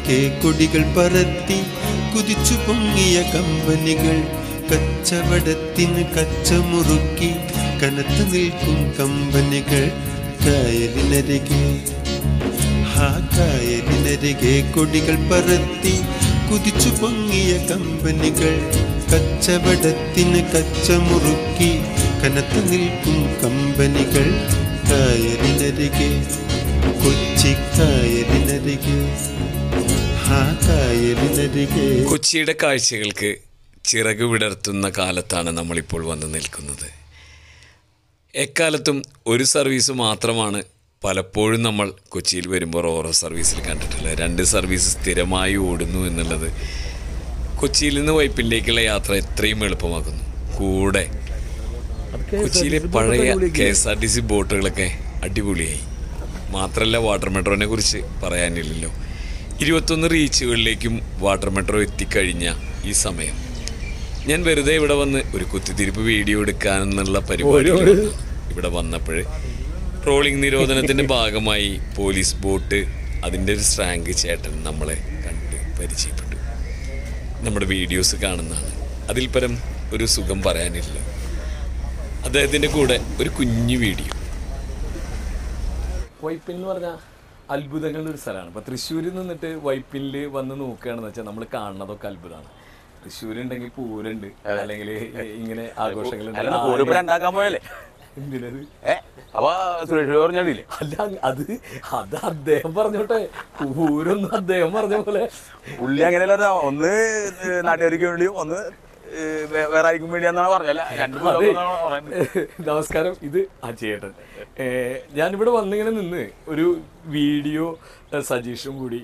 കായലിനരികെ കൊടികൾ പറത്തി കുതിച്ചു പൊങ്ങിയ കമ്പനികൾ, കച്ചവടത്തിന് കച്ചമുറുക്കി കനത്തു നിൽക്കും കമ്പനികൾ. കായലിനരികെ കായലിനരികെ കൊടികൾ പറത്തി കുതിച്ചു പൊങ്ങിയ കമ്പനികൾ, കച്ചവടത്തിന് കച്ചമുറുക്കി കനത്തു നിൽക്കും കമ്പനികൾ. കായലിനരികെ കൊച്ചി കായലിനരികെ കായലിനരികെ. കൊച്ചിയുടെ കാഴ്ചകൾക്ക് ചിറക് വിടർത്തുന്ന കാലത്താണ് നമ്മളിപ്പോൾ വന്ന് നിൽക്കുന്നത്. എക്കാലത്തും ഒരു സർവീസ് മാത്രമാണ് പലപ്പോഴും നമ്മൾ കൊച്ചിയിൽ വരുമ്പോൾ ഓരോ സർവീസിൽ കണ്ടിട്ടുള്ളത്. 2 സർവീസ് സ്ഥിരമായി ഓടുന്നു എന്നുള്ളത് കൊച്ചിയിൽ നിന്ന് വൈപ്പിനിലേക്കുള്ള യാത്ര എത്രയും എളുപ്പമാക്കുന്നു. കൂടെ കൊച്ചിയിലെ പഴയ KSRTC ബോട്ടുകളൊക്കെ അടിപൊളിയായി. മാത്രമല്ല, വാട്ടർ മെട്രോനെ കുറിച്ച് പറയാനില്ലല്ലോ. 21 റീച്ചുകളിലേക്കും വാട്ടർ മെട്രോ എത്തിക്കഴിഞ്ഞ ഈ സമയം ഞാൻ വെറുതെ ഇവിടെ വന്ന് ഒരു കുത്തിത്തിരിപ്പ് വീഡിയോ എടുക്കാനെന്നുള്ള പരിപാടി ഇവിടെ വന്നപ്പോൾ ട്രോളിംഗ് നിരോധനത്തിൻ്റെ ഭാഗമായി പോലീസ് ബോട്ട് അതിൻ്റെ ഒരു സ്ട്രാങ്ക് ചേട്ടൻ നമ്മളെ കണ്ട് പരിചയപ്പെട്ടു. നമ്മുടെ വീഡിയോസ് കാണുന്നതാണ്. അതിൽ പരം ഒരു സുഖം പറയാനില്ല. അദ്ദേഹത്തിൻ്റെ കൂടെ ഒരു കുഞ്ഞു വീഡിയോ. വൈപ്പിൻ എന്ന് പറഞ്ഞാൽ അത്ഭുതങ്ങളുടെ ഒരു സ്ഥലമാണ്. ഇപ്പോൾ തൃശ്ശൂരിൽ നിന്നിട്ട് വൈപ്പിനിൽ വന്ന് നോക്കുകയാണെന്ന് വെച്ചാൽ നമ്മൾ കാണുന്നതൊക്കെ അത്ഭുതമാണ്. തൃശ്ശൂരുണ്ടെങ്കിൽ പൂരണ്ട്, അല്ലെങ്കിൽ ഇങ്ങനെ ആഘോഷങ്ങളുണ്ട്. എന്തിനത്? അല്ല, അത് അദ്ദേഹം പറഞ്ഞോട്ടെ. പൂരൊന്നും അദ്ദേഹം പറഞ്ഞ പോലെ പുള്ളി അങ്ങനെയല്ല. ഒന്ന് നാട്ടുകാർക്ക് വേണ്ടിയും ഒന്ന് വേറെ ആയിരിക്കും വേണ്ടിയാന്നാണ് പറഞ്ഞല്ല. നമസ്കാരം, ഇത് അജയേട്ടൻ. ഞാനിവിടെ വന്നിങ്ങനെ നിന്ന് ഒരു വീഡിയോ സജീഷും കൂടി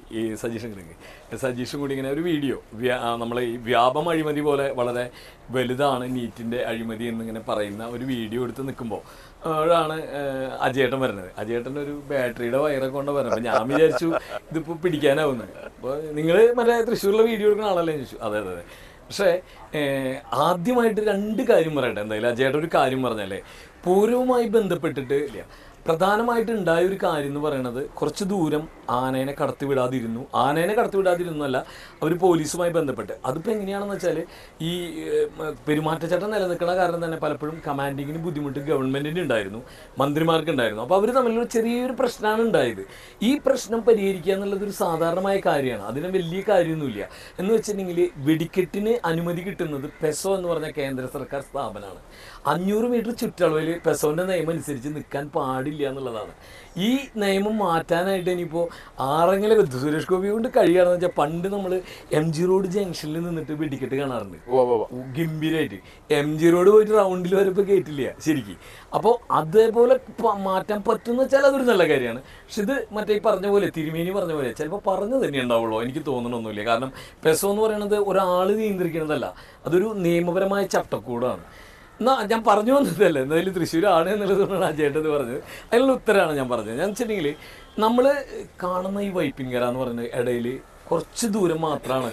ഇങ്ങനെ ഒരു വീഡിയോ നമ്മളെ ഈ വ്യാപം അഴിമതി പോലെ വളരെ വലുതാണ് നീറ്റിൻ്റെ അഴിമതി എന്നിങ്ങനെ പറയുന്ന ഒരു വീഡിയോ എടുത്ത് നിൽക്കുമ്പോൾ ആണ് അജയേട്ടൻ വരുന്നത്. അജയേട്ടൻ്റെ ഒരു ബാറ്ററിയുടെ വയറൊക്കെ കൊണ്ട് വരുന്നത്. അപ്പോൾ ഞാൻ വിചാരിച്ചു ഇതിപ്പോൾ പിടിക്കാനാവുന്നത്. അപ്പോൾ നിങ്ങൾ മറ്റേ തൃശ്ശൂരിലെ വീഡിയോ എടുക്കുന്ന ആളല്ലേ ചോദിച്ചു. അതെ. പക്ഷേ ആദ്യമായിട്ട് 2 കാര്യം പറയട്ടെ. എന്തായാലും അജയേട്ടൻ ഒരു കാര്യം പറഞ്ഞല്ലേ, പൂരവുമായി ബന്ധപ്പെട്ടിട്ട് ഇല്ല, പ്രധാനമായിട്ട് ഉണ്ടായ ഒരു കാര്യം എന്ന് പറയുന്നത് കുറച്ച് ദൂരം ആനേനെ കടത്തിവിടാതിരുന്നു അല്ല, അവർ പോലീസുമായി ബന്ധപ്പെട്ട്. അതിപ്പോൾ എങ്ങനെയാണെന്ന് വെച്ചാൽ ഈ പെരുമാറ്റച്ചട്ടം നിലനിൽക്കുന്ന കാരണം തന്നെ പലപ്പോഴും കമാൻഡിങ്ങിന് ബുദ്ധിമുട്ട് ഗവൺമെൻറ്റിന് ഉണ്ടായിരുന്നു, മന്ത്രിമാർക്ക് ഉണ്ടായിരുന്നു. അപ്പോൾ അവർ തമ്മിലൊരു ചെറിയൊരു പ്രശ്നമാണ് ഉണ്ടായത്. ഈ പ്രശ്നം പരിഹരിക്കുക എന്നുള്ളതൊരു സാധാരണമായ കാര്യമാണ്. അതിന് വലിയ കാര്യമൊന്നുമില്ല. എന്ന് വെച്ചിട്ടുണ്ടെങ്കിൽ വെടിക്കെട്ടിന് അനുമതി കിട്ടുന്നത് പെസോ എന്ന് പറഞ്ഞ കേന്ദ്ര സർക്കാർ സ്ഥാപനമാണ്. 500 മീറ്റർ ചുറ്റളവിൽ പെസോൻ്റെ നിയമം അനുസരിച്ച് നിൽക്കാൻ പാടില്ല എന്നുള്ളതാണ്. ഈ നിയമം മാറ്റാനായിട്ട് ഇനിയിപ്പോൾ ആരെങ്കിലും സുരേഷ് ഗോപി കൊണ്ട് കഴിയുകയാണെന്ന് വെച്ചാൽ, പണ്ട് നമ്മൾ MG റോഡ് ജംഗ്ഷനിൽ നിന്നിട്ട് വെടിക്കെട്ട് കാണാറുണ്ട് ഗംഭീരമായിട്ട്. MG റോഡ് പോയിട്ട് റൗണ്ടിൽ വരപ്പോൾ കേട്ടില്ല ശരിക്കും. അപ്പോൾ അതേപോലെ മാറ്റാൻ പറ്റുമെന്ന് വെച്ചാൽ അതൊരു നല്ല കാര്യമാണ്. പക്ഷെ ഇത് മറ്റേ പറഞ്ഞ പോലെ, തിരുമേനി പറഞ്ഞ പോലെ ചിലപ്പോൾ പറഞ്ഞു തന്നെ ഉണ്ടാവുള്ളൂ, എനിക്ക് തോന്നണമൊന്നുമില്ല. കാരണം പെസോ എന്ന് പറയുന്നത് ഒരാൾ നിയന്ത്രിക്കുന്നതല്ല, അതൊരു നിയമപരമായ ചട്ടക്കൂടാണ്. എന്നാൽ ഞാൻ പറഞ്ഞു വന്നതല്ലേ, എന്തായാലും തൃശ്ശൂരാണ് എന്നുള്ളതുകൊണ്ടാണ് അജയേട്ടത് പറഞ്ഞത്. അതിനുള്ള ഉത്തരമാണ് ഞാൻ പറഞ്ഞത്. ഞാൻ വെച്ചിട്ടുണ്ടെങ്കിൽ നമ്മൾ കാണുന്ന ഈ വൈപ്പിൻകര എന്ന് പറയുന്ന ഇടയിൽ കുറച്ച് ദൂരം മാത്രമാണ്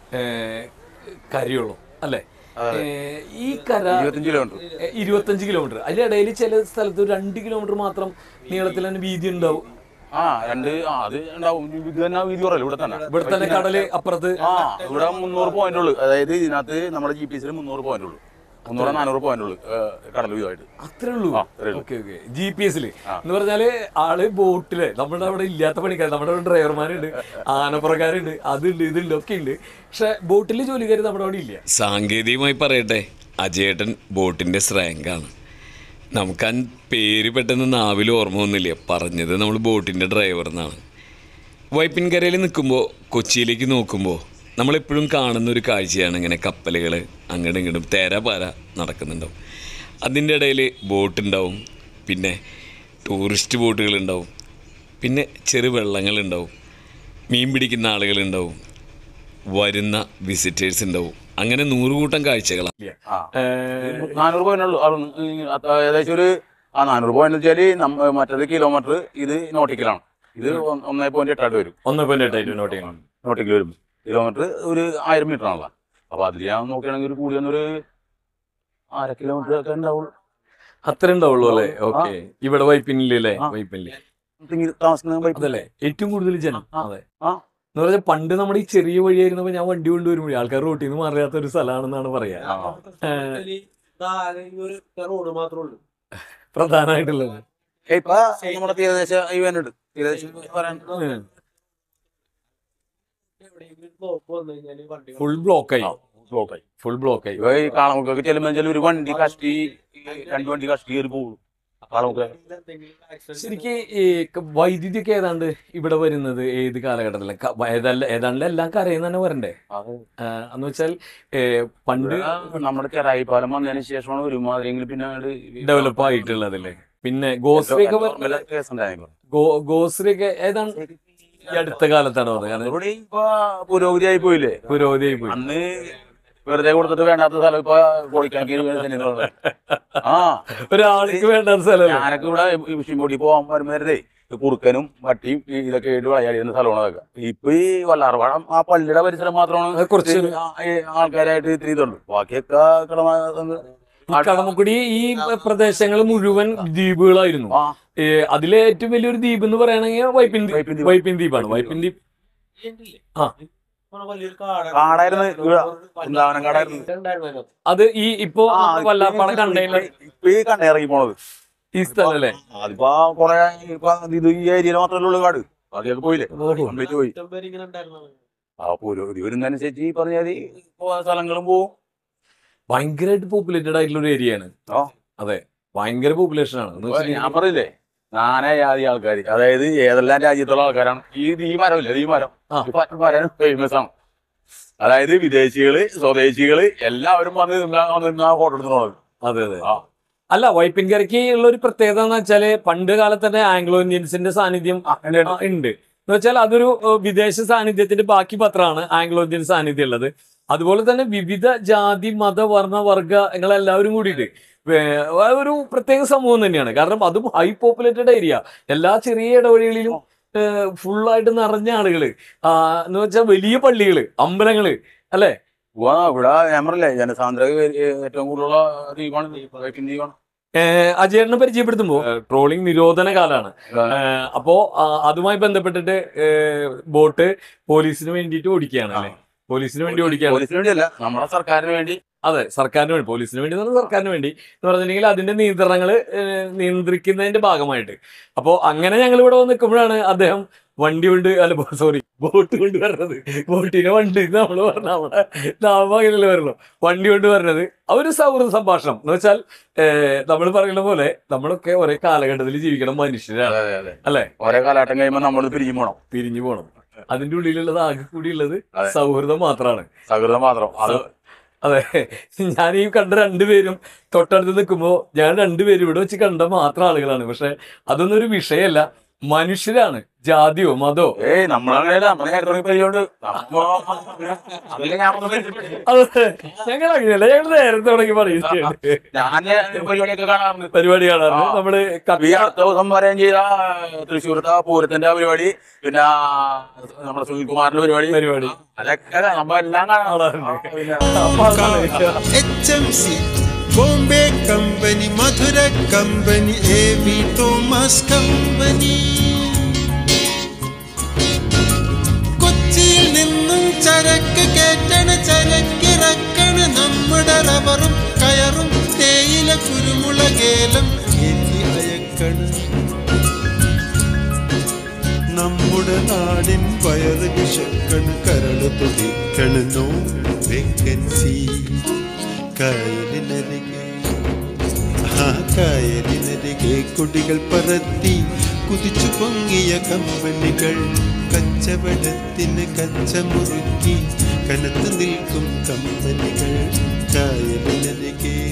കരയുള്ളൂ അല്ലേ? ഈ കര 25 കിലോമീറ്റർ. അതിൻ്റെ ഇടയിൽ ചില സ്ഥലത്ത് 2 കിലോമീറ്റർ മാത്രം നീളത്തിൽ തന്നെ വീതി ഉണ്ടാവും. ഇവിടെ തന്നെ കടല് അപ്പുറത്ത്. ഇവിടെ 300 പോയിന്റ് ഉള്ളു. അതായത് ഇതിനകത്ത് നമ്മുടെ GPS 300 പോയിന്റ് ഉള്ളു. 300-400 പോയിന്റ് ഉള്ളു കടൽ വ്യൂവായിട്ട്. അത്രേ ഉള്ളൂ. ഓക്കെ. GPS എന്ന് പറഞ്ഞാല് ആള് ബോട്ടില് നമ്മുടെ അവിടെ ഇല്ലാത്ത പണിക്കാർ, നമ്മുടെ അവിടെ ഡ്രൈവർമാരുണ്ട്, ആനപ്പുറക്കാരുണ്ട്, അതുണ്ട് ഇതുണ്ട് ഒക്കെ ഉണ്ട്. പക്ഷെ ബോട്ടിൽ ജോലിക്കാർ നമ്മുടെ അവിടെ ഇല്ല. സാങ്കേതികമായി പറയട്ടെ, അജയേട്ടൻ ബോട്ടിന്റെ സ്രാങ്കാണ്. നമുക്ക് ആ പേര് പെട്ടെന്ന് നാവിൽ ഓർമ്മ ഒന്നുമില്ല. പറഞ്ഞത് നമ്മൾ ബോട്ടിന്റെ ഡ്രൈവർ എന്നാണ്. വൈപ്പിൻകരയിൽ നിൽക്കുമ്പോൾ കൊച്ചിയിലേക്ക് നോക്കുമ്പോൾ നമ്മളെപ്പോഴും കാണുന്ന ഒരു കാഴ്ചയാണ് ഇങ്ങനെ കപ്പലുകൾ അങ്ങോട്ടും ഇങ്ങോട്ടും തേരാപാര നടക്കുന്നുണ്ടാവും. അതിൻ്റെ ഇടയിൽ ബോട്ടുണ്ടാവും, പിന്നെ ടൂറിസ്റ്റ് ബോട്ടുകളുണ്ടാവും, പിന്നെ ചെറുവെള്ളങ്ങളുണ്ടാവും, മീൻ പിടിക്കുന്ന ആളുകളുണ്ടാവും, വരുന്ന വിസിറ്റേഴ്സ് ഉണ്ടാവും. അങ്ങനെ 100 കൂട്ടം കാഴ്ചകളാണ്. 400 പോയിന്റ് ഉള്ളൂ. ഏകദേശം ഒരു 400 പോയിന്റ് വെച്ചാൽ മറ്റൊരു കിലോമീറ്റർ ഇത് നോട്ടിക്കലാണ്. ഇത് 1.8 വരും. 1.8 നോട്ടിക്കൽ വരും. കിലോമീറ്റർ ഒരു 1000 മീറ്റർ ആണല്ലോ. അപ്പൊ അതിൽ ഞാൻ നോക്കുകയാണെങ്കിൽ ഒരു കൂടി വന്നൊരു 1/2 കിലോമീറ്റർ ഒക്കെ ഉണ്ടാവുള്ളൂ. അത്ര ഉണ്ടാവുള്ളൂ അല്ലേ? ഓക്കെ. ഇവിടെ വൈപ്പിനില്ലേ? വൈപ്പിനില്ലേ താമസിക്കുന്ന അതല്ലേ ഏറ്റവും കൂടുതൽ ജനം? അതെ. എന്ന് പറഞ്ഞാൽ പണ്ട് നമ്മുടെ ഈ ചെറിയ വഴിയായിരുന്നപ്പോ ഞാൻ വണ്ടി കൊണ്ടുവരുമ്പോഴേ ആൾക്കാർ റോട്ടിൽ നിന്ന് മാറിയാത്ത ഒരു സ്ഥലമാണെന്നാണ് പറയാ റോഡ് മാത്രമേ ഉള്ളൂ പ്രധാനമായിട്ടുള്ളത്. ഇപ്പൊ നമ്മുടെ തീരദേശ ഇവനുണ്ട് ഫുൾ ബ്ലോക്കായി ഈ കാളമുക്കൊക്കെ ചെല്ലുമ്പോൾ ഒരു വണ്ടി കഷ്ടി 2 വണ്ടി കഷ്ടി കയറി പോകും. ശരിക്കും ഈ വൈദ്യുതി ഒക്കെ ഏതാണ്ട് ഇവിടെ വരുന്നത് ഏത് കാലഘട്ടത്തിലാണ്? ഏതാണ്ട് എല്ലാം കരയിൽ തന്നെ വരണ്ടേ? എന്ന് വെച്ചാൽ പണ്ട് നമ്മുടെ ചെറായി പാലം വന്നതിന് ശേഷമാണ് ഒരുമാതിരി പിന്നെ ഡെവലപ്പ് ആയിട്ടുള്ളതല്ലേ. പിന്നെ ഗോശ്രീ ഒക്കെ ഏതാണ് ഈ അടുത്ത കാലത്താണ് പറഞ്ഞത്. ഇപ്പൊ പുരോഗതിയായി പോയില്ലേ? പുരോഗതിയായി പോയി. അന്ന് വെറുതെ കൊടുത്തിട്ട് വേണ്ടാത്ത സ്ഥലം ഇപ്പൊ കോഴിക്കണക്കിന് ഒരാൾക്ക് വേണ്ടാത്ത സ്ഥലം. ഞാനൊക്കെ ഇവിടെ വിഷുംപൊടി പോകാൻ വരുന്നവരതേ കുറുക്കനും വട്ടിയും ഇതൊക്കെ ആയിട്ട് വിളയാടിയിരുന്ന സ്ഥലമാണ് അതൊക്കെ. ഇപ്പൊ ഈ വല്ലാർപാടം ആ പള്ളിയുടെ പരിസരം മാത്രമാണ് കുറച്ച് ആൾക്കാരായിട്ട് ഇത്തിരി ഇതുള്ളൂ. ബാക്കിയൊക്കെ കടമക്കുടി ഈ പ്രദേശങ്ങൾ മുഴുവൻ ദ്വീപുകളായിരുന്നു. അതിലെ ഏറ്റവും വലിയൊരു ദ്വീപ് എന്ന് പറയുകയാണെങ്കിൽ വൈപ്പിൻ ദ്വീപാണ്. വൈപ്പിൻ ദ്വീപ് അത് ഈ ഇപ്പൊ വല്ലാർപാടം കണ്ടെയ്നർ ഇറങ്ങി പോണത് ഈ സ്ഥലം അല്ലേ? അതിപ്പോ കൊറേ ഇത് ഈ ഏരിയയിൽ മാത്രമല്ലേ ഉള്ളു കാട്. അതൊക്കെ പോയില്ലേ? പോയി. ആ പുരോഗതി വരുന്നതനുസരിച്ച് ഈ പറഞ്ഞാൽ സ്ഥലങ്ങളും പോവും. ഭയങ്കരമായിട്ട് പോപ്പുലേറ്റഡ് ആയിട്ടുള്ള ഒരു ഏരിയ ആണ്. അതെ, ഭയങ്കര പോപ്പുലേഷൻ ആണ്. ഞാൻ പറഞ്ഞില്ലേ നാനാ ജാതി ആൾക്കാർ, അതായത് ഏതെല്ലാം രാജ്യത്തുള്ള ആൾക്കാരാണ്. ഈ മരം ഇല്ലേ, ഈ മരം ഫേമസ് ആണ്. അതായത് വിദേശികള് സ്വദേശികള് എല്ലാവരും വന്ന് ഫോട്ടോ എടുത്തോളൂ. അതെ അതെ. അല്ല, വൈപ്പിൻകരയ്ക്ക് ഉള്ള ഒരു പ്രത്യേകത എന്ന് വെച്ചാല് പണ്ട് കാലത്ത് തന്നെ ആംഗ്ലോ ഇന്ത്യൻസിന്റെ സാന്നിധ്യം ഉണ്ട്. എന്ന് വെച്ചാൽ അതൊരു വിദേശ സാന്നിധ്യത്തിന്റെ ബാക്കി പത്രമാണ് ആംഗ്ലോ ഇന്ത്യൻ സാന്നിധ്യം ഉള്ളത്. അതുപോലെ തന്നെ വിവിധ ജാതി മത വർണ്ണ വർഗ്ഗങ്ങളെല്ലാവരും കൂടിയിട്ട് ഒരു പ്രത്യേക സമൂഹം തന്നെയാണ്. കാരണം അതും ഹൈ പോപ്പുലേറ്റഡ് ഏരിയ, എല്ലാ ചെറിയ ഇടവഴികളിലും ഫുള്ളായിട്ട് നിറഞ്ഞ ആളുകള്. എന്ന് വെച്ചാൽ വലിയ പള്ളികള്, അമ്പലങ്ങള് അല്ലെ? ഇവിടെ ഞാൻ പറഞ്ഞില്ലേ ജനസാന്ദ്രത ഏറ്റവും കൂടുതലുള്ള ദ്വീപാണ്. അജയനെ പരിചയപ്പെടുത്തുമ്പോ ട്രോളിംഗ് നിരോധന കാലാണ്. അപ്പോ അതുമായി ബന്ധപ്പെട്ടിട്ട് ബോട്ട് പോലീസിന് വേണ്ടിയിട്ട് ഓടിക്കുകയാണ് അല്ലെ? പോലീസിന് വേണ്ടി ഓടിക്കുകയാണ്. നമ്മുടെ സർക്കാരിന് വേണ്ടി. അതെ, സർക്കാരിന് വേണ്ടി. പോലീസിന് വേണ്ടി സർക്കാരിന് വേണ്ടി എന്ന് പറഞ്ഞിട്ടുണ്ടെങ്കിൽ അതിന്റെ നിയന്ത്രണങ്ങള് നിയന്ത്രിക്കുന്നതിന്റെ ഭാഗമായിട്ട്. അപ്പോ അങ്ങനെ ഞങ്ങൾ ഇവിടെ വന്ന് നിൽക്കുമ്പോഴാണ് അദ്ദേഹം ബോട്ട് കൊണ്ട് വരണത്. ബോട്ടിനെ വണ്ടി നമ്മൾ പറഞ്ഞ നമ്മുടെ നാമകയിലല്ലേ വരണം, വണ്ടി കൊണ്ട് വരണത്. ഒരു സൗഹൃദ സംഭാഷണം എന്ന് വെച്ചാൽ നമ്മൾ പറയുന്ന പോലെ നമ്മളൊക്കെ ഒരേ കാലഘട്ടത്തിൽ ജീവിക്കണം മനുഷ്യരാണ് അല്ലെ? ഒരേ കാലഘട്ടം കഴിയുമ്പോൾ നമ്മൾ പിരിഞ്ഞു പോകണം. അതിന്റെ ഉള്ളിലുള്ളത് ആകെ കൂടിയുള്ളത് സൗഹൃദം മാത്രമാണ്. സൗഹൃദം മാത്രം. അതെ, ഞാൻ ഈ കണ്ട രണ്ടുപേരും തൊട്ടടുത്ത് നിൽക്കുമ്പോ ഞാൻ രണ്ടുപേരും ഇവിടെ വെച്ച് കണ്ട മാത്രം ആളുകളാണ്. പക്ഷെ അതൊന്നും ഒരു വിഷയമല്ല, മനുഷ്യരാണ്. ജാതിയോ മതോ നമ്മളങ്ങനെ ഞങ്ങൾ അങ്ങനെയല്ല, ഞങ്ങൾ നേരത്തെ തുടങ്ങി പറയുന്നത് പരിപാടി കാണാറുണ്ട്. നമ്മള് ദിവസം പറയാൻ ചെയ്ത തൃശ്ശൂരത്തെ പൂരത്തിന്റെ പരിപാടി, പിന്നെ നമ്മുടെ സുനിൽകുമാറിന്റെ പരിപാടി അതൊക്കെ നമ്മളെല്ലാം കാണാറുണ്ട്. Bombay company, Madura company, AV Thomas company. കൊച്ചിയിൽ നിന്നും ചരക്ക് കേറ്റണ, ചരക്കിറക്കണ, നമ്മുടെ റബറും കയറും തേയില കുരുമുളകേലം ഏറ്റി അയക്കണ. നമ്മുടെ നാടിൻ വയറ് വിശക്കണ്, കരള് തുടിക്കണ്. നോ വേക്കൻസി കായലിനരികെ കൊടികൾ പറത്തി കുതിച്ചു പൊങ്ങിയ കമ്പനികൾ, കച്ചവടത്തിന് കച്ചമുറുക്കി കനത്തു നിൽക്കും കമ്പനികൾ. കായലിനരികെ